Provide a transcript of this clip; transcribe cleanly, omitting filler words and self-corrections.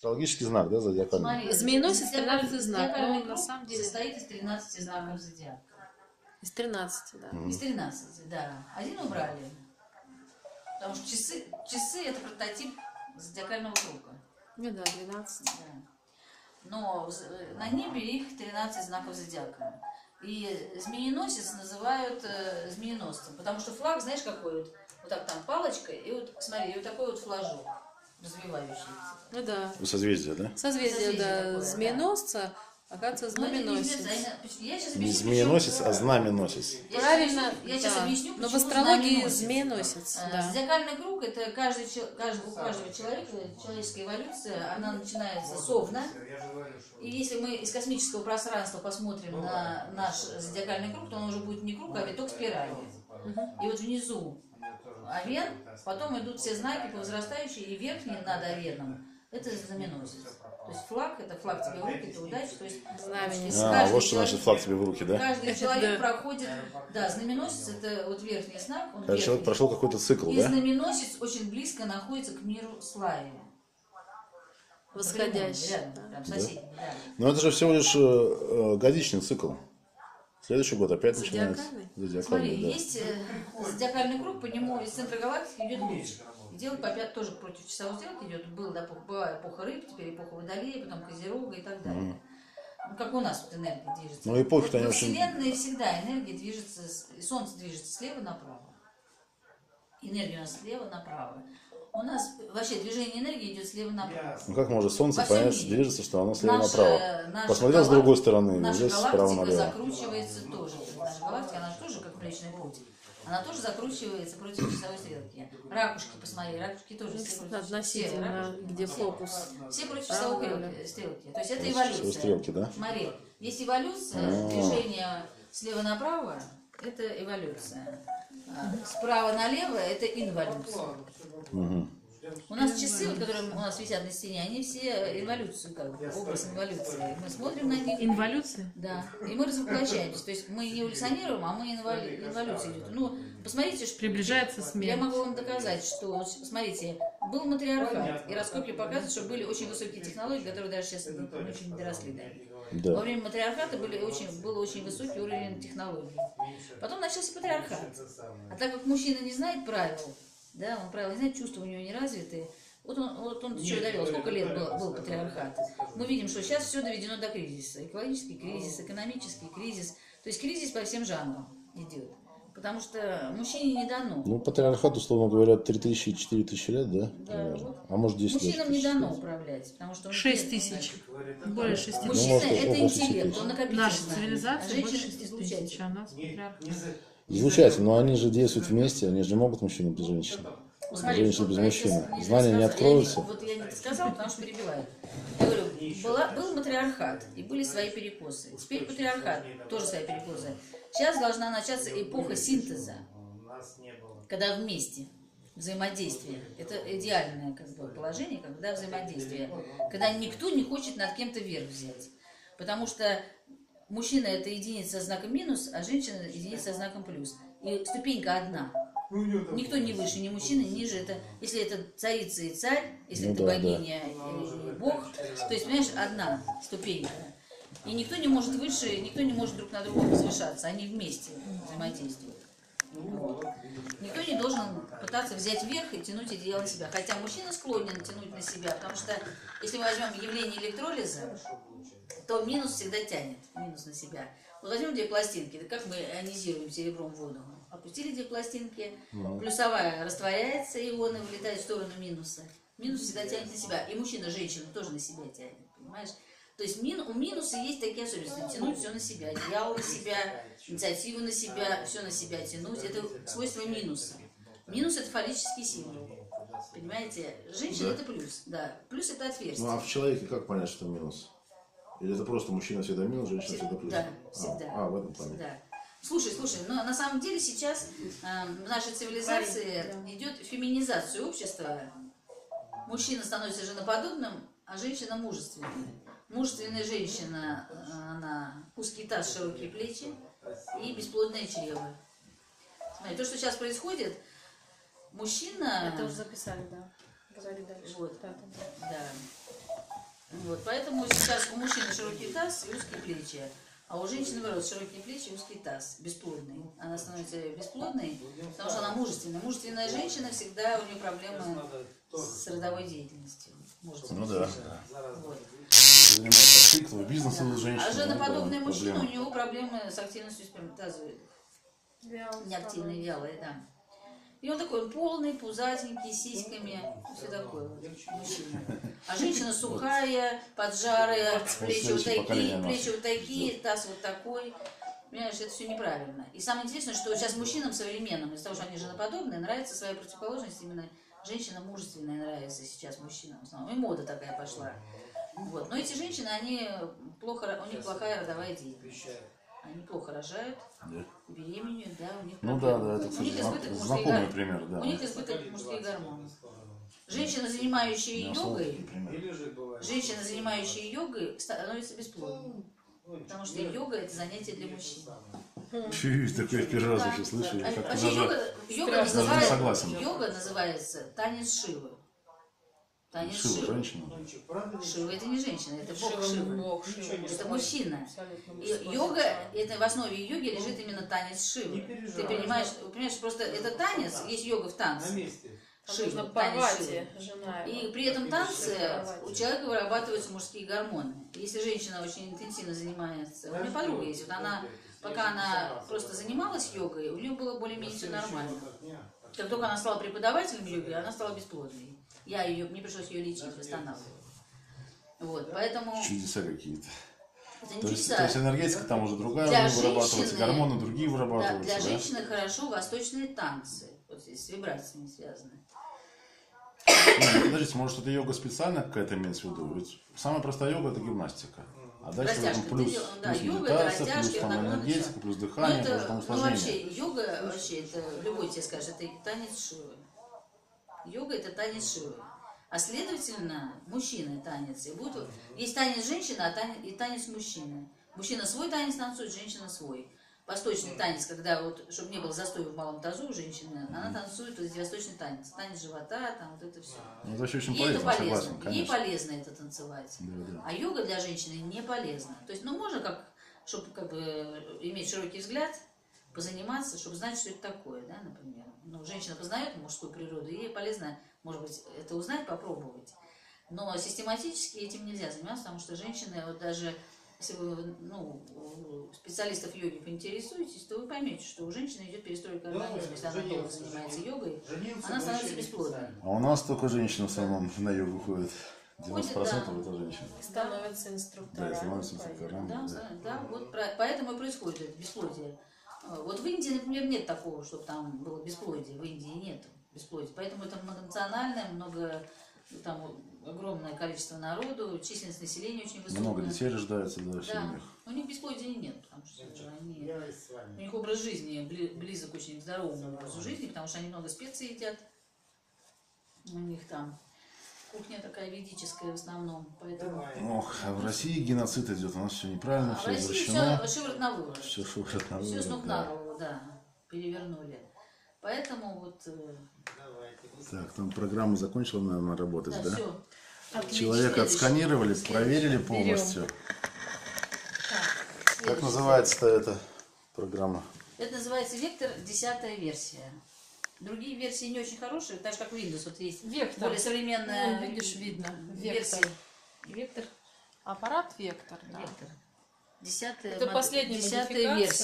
Астрологический знак, да, зодиакальный? Смотри, Змееносец 13 знак, но зодиакальный на круг самом деле состоит из 13 знаков зодиака. из 13, да. Из 13, да. Один убрали. Потому что часы это прототип зодиакального круга. Ну да, 12. Да. Но на небе их 13 знаков зодиака. И змееносец называют змееносцем. Потому что флаг, знаешь, какой вот? Вот так там палочка, и вот, смотри, и вот такой вот флажок развивающийся. Ну да. Созвездие, да? Созвездие, да, такое, змееносца, оказывается, Но это не знаменосец. обязательно. Я сейчас Не объясню, змееносец, почему. а знаменосец. Правильно, Я сейчас да. объясню, Но в почему астрологии знаменосец. змееносец, да. Зодиакальный круг – это у каждого человека, человеческая эволюция, она начинается с Овна. И если мы из космического пространства посмотрим на наш зодиакальный круг, то он уже будет не круг, а виток спирали. И вот внизу Овен, потом идут все знаки по возрастающей, и верхний над Овеном – это знаменосец. То есть флаг – это флаг тебе в руки, это удача. То есть Знаменосец. Вот что значит флаг тебе в руки, да? каждый человек проходит, да, знаменосец – это вот верхний знак. Он Каждый человек верхний. прошел какой-то цикл, И да? знаменосец очень близко находится к миру славе. Восходящий. Рядом, прям соседний, да. Но это же всего лишь годичный цикл. Следующий год опять начинается. Зодиакальный? Смотри, Зодиакальный, да. есть зодиакальный круг, по нему из центра галактики идет луч. И делать по 5 тоже против часовой стрелки идет. Была эпоха рыб, теперь эпоха водолея, потом козерога и так далее. Ну, как у нас вот энергия движется. Ну, эпохи-то они во очень... Вселенной всегда энергия движется, Солнце движется слева направо. Энергия у нас слева направо. У нас вообще движение энергии идет слева направо. Ну как может солнце Во всем понять, мире. движется, что оно слева Наша направо? Посмотрел с другой стороны, наша здесь справа галактика налево. закручивается тоже. Наша галактика, она же тоже как Млечный Путь. Она тоже закручивается против часовой стрелки. Ракушки, посмотри, ракушки тоже все против Относительно, где фокус. Все против часовой стрелки. То есть это Часовой эволюция. стрелки, да? Смотри, есть эволюция, движение слева направо, это эволюция. Справа налево это инволюция. У нас часы, вот, которые у нас висят на стене, они все эволюцию, как бы, образ инволюции. Мы смотрим на них. Инволюция? Да. И мы развоплощаемся. То есть мы не эволюционируем, а мы инволюция идет. Ну, посмотрите, что Приближается смерть. я могу вам доказать, что, смотрите, был матриархат, и раскопки показывают, что были очень высокие технологии, которые даже сейчас не очень не доросли до них. Да. Во время матриархата был очень высокий уровень технологий. Потом начался патриархат. А так как мужчина не знает правил, да, он правила не знает, чувства у него не развиты, вот он до чего довел. Сколько лет был патриархат? Мы видим, что сейчас все доведено до кризиса. Экологический кризис, экономический кризис. То есть кризис по всем жанрам идет. Потому что мужчине не дано. Ну, патриархат, условно говоря, 3000-4000 лет, да? Да, вот. А может 10 лет. Мужчинам не дано управлять, потому что 6 тысяч. Более 6 тысяч. Мужчина может, это около 6 интеллект, тысяч. он накопительный. Наша цивилизация больше женщина 6 тысяч, а нас патриархат. Излучатель, но они же действуют вместе, они же не могут мужчины без женщины. Женщина без мужчины. Знания не откроются. Вот я не сказала, потому что перебиваю. Я говорю, был матриархат, и были свои перекосы. Теперь патриархат, тоже свои перекосы. Сейчас должна начаться эпоха синтеза, когда вместе взаимодействие. Это идеальное как бы, положение, когда взаимодействие. Когда никто не хочет над кем-то верх взять. Потому что мужчина это единица со знаком минус, а женщина единица со знаком плюс. И ступенька одна. Никто не выше, ни мужчина, ни ниже. Это, если это царица и царь, если это богиня и бог, то есть, понимаешь, одна ступенька. И никто не может выше, никто не может друг на друга возвышаться. Они вместе взаимодействуют. Вот. Никто не должен пытаться взять верх и тянуть одеяло на себя. Хотя мужчина склонен тянуть на себя, потому что если мы возьмем явление электролиза, то минус всегда тянет минус на себя. Вот возьмем две пластинки, да как мы ионизируем серебром воду? Опустили две пластинки, плюсовая растворяется, ионы вылетают в сторону минуса. Минус всегда тянет на себя. И мужчина, женщина тоже на себя тянет, понимаешь? То есть у минуса есть такие особенности. Тянуть все на себя, одеяло на себя, инициативу на себя, все на себя тянуть. Это свойство минуса. Минус – это фаллический символ. Понимаете? Женщина – это плюс. Да. Плюс – это отверстие. Ну, а в человеке как понять, что минус? Или это просто мужчина всегда минус, женщина всегда плюс? Да, всегда. В этом плане. Да. Слушай, но на самом деле сейчас в нашей цивилизации идет феминизация общества. Мужчина становится женоподобным, а женщина мужественной. Мужественная женщина, она узкий таз, широкие плечи и бесплодное чрево. Смотри, то, что сейчас происходит, мужчина... Это уже записали, да. Говори дальше. Вот, да. Вот, поэтому сейчас у мужчины широкий таз и узкие плечи, а у женщины, наоборот, широкие плечи и узкий таз, бесплодный. Она становится бесплодной, потому что она мужественная. Мужественная женщина всегда, у нее проблемы с родовой деятельностью. Ну да. Вот. Занимается тыквой, бизнесом женщины. А женоподобный ну, мужчина, у проблемы. него проблемы с активностью сперматозоидов. Неактивный, вялый, да. И он такой, он полный, пузатенький, с сиськами, все такое вот, мужчина. А женщина сухая, поджарая, плечи вот такие, таз вот такой. Понимаешь, это все неправильно. И самое интересное, что сейчас мужчинам современным, из-за того, что они женоподобные, нравится своя противоположность, именно женщина мужественная нравится сейчас мужчинам в основном. И мода такая пошла. Вот. Но эти женщины, они у них плохая родовая деятельность. Они плохо рожают, Да. беременеют, да, у них Ну проблемы. да, это, У кстати, них избыток мужских знакомый гормонов. пример, да. У них избыток мужских гормонов. Женщина, занимающая йогой, становится бесплодной. Потому что йога – это занятие для мужчин. Такое в первый раз еще слышу. я как-то Вообще даже согласен. йога называется танец Шивы. Танец Шива, Шивы. женщина. Шива – это не женщина, это бог Шивы. Это мужчина. Абсолютно И йога, это в основе йоги лежит именно танец Шивы. Ты понимаешь, просто это танец, есть йога в танце. нужно Шива, порвать, танец Шивы. жена И его. при этом танце у человека вырабатываются мужские гормоны. Если женщина очень интенсивно занимается, у меня подруга есть, вот она, пока она просто занималась йогой, у нее было более-менее все нормально. Как только она стала преподавателем йоги, она стала бесплодной. Мне пришлось ее лечить, восстанавливать. Вот, поэтому... Чудеса какие-то. Это не То чудеса. есть энергетика там уже другая Для вырабатывается, женщины- гормоны другие Да, вырабатываются. для да? женщины хорошо восточные танцы. Вот здесь с вибрациями связаны. Ну, подождите, может это йога специальная какая-то имеется в виду? Ведь самая простая йога это гимнастика. А дальше Растяжка. там плюс, Да, плюс йога это медитация, плюс растяжки, там это наклоны, энергетика, всё. плюс Ну, дыхание, плюс там это, усложнение. вообще, это любой тебе скажет, это танец Шивы. Йога это танец Шивы. А следовательно, мужчина танец. Есть танец женщины, и танец мужчины. Мужчина свой танец танцует, женщина свой. Восточный танец, когда вот, чтобы не было застоя в малом тазу у женщины, она танцует вот эти восточный танец. Танец живота, там вот это все. Ну, это вообще очень Ей это полезно, полезно. согласен, Ей конечно. полезно это танцевать. Да. А йога для женщины не полезна. То есть, можно чтобы иметь широкий взгляд, позаниматься, чтобы знать, что это такое, да, например. Женщина познает мужскую природу, и ей полезно, может быть, это узнать, попробовать. Но систематически этим нельзя заниматься, потому что женщины, вот даже если вы специалистов йоги поинтересуетесь, то вы поймете, что у женщины идет перестройка организма. Если она долго занимается йогой, она становится бесплодной. А у нас только женщины в основном на йогу ходят. 90% Ходят, это женщины. Становятся инструкторами. Да, становятся инструкторами. Да, вот поэтому и происходит это бесплодие. Вот в Индии, например, нет такого, чтобы там было бесплодие. В Индии нет бесплодия. Поэтому это многонациональное, там огромное количество народу, численность населения очень высокая. Много детей рождается, да, в семьях. У них бесплодия нет, потому что у них образ жизни близок очень к здоровому образу жизни, потому что они много специй едят. У них там кухня такая ведическая в основном, поэтому... Ох, а в России геноцид идет, у нас все неправильно, А в все России извращено. все шиворот на выворот. Все шиворот на Все с ног выворот, на да. голову, да, перевернули. Поэтому вот... Так, там программа закончила, наверное, работать, да? все. Человека отсканировали, проверили полностью. Как называется-то эта программа? Это называется Вектор 10-я версия. Другие версии не очень хорошие, так же как Windows. Вот есть Вектор. более современная Видишь, видно. версия. Вектор. Аппарат Вектор. Да. Вектор. 10-я Это последняя 10-я модификация. версия.